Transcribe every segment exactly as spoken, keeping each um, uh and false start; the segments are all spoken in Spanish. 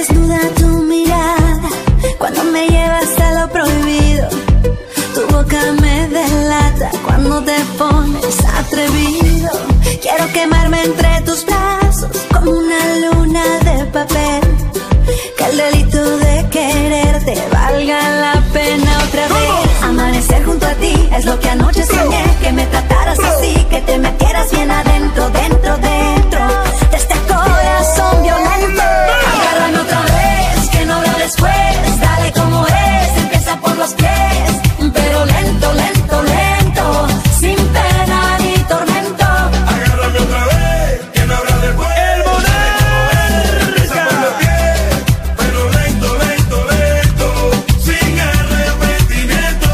desnuda tu mirada cuando me llevas a lo prohibido. Tu boca me delata cuando te pones atrevido. Quiero quemarme entre tus brazos como una luna de papel. Que el delito de quererte valga la pena otra vez. Amanecer junto a ti es lo que anoche soñé. Que me trataras así, que te metieras bien adentro, dentro, dentro de este corazón violento. Agárrame otra vez, que no habrá después. Dale como es, empieza por los pies. Pero lento, lento, lento, sin pena ni tormento. Agárrame otra vez, que no habrá después. El Monarca. Pero lento, lento, lento, sin arrepentimiento.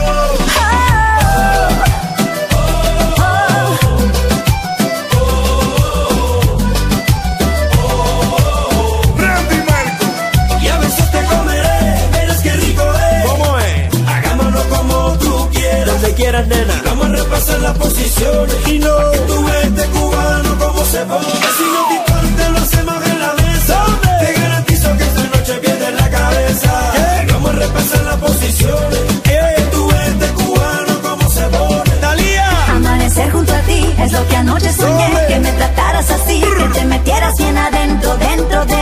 Randy Marco. Y a veces te comeré, verás qué rico es. ¿Cómo es? Hagámoslo como tú quieras. Donde quieras, nena. Vamos a repasar las posiciones. Y no. Pa' que tú veas este cubano como se pone. Si no te importa, lo hacemos en la mesa. ¿Dónde? Te garantizo que esta noche pierdes la cabeza. ¿Qué? Vamos a repasar las posiciones. Pa' que tú veas este cubano como se pone. Talía. Amanecer junto a ti es lo que anoche soñé. Dale. Que me trataras así, que te metieras bien adentro, dentro, dentro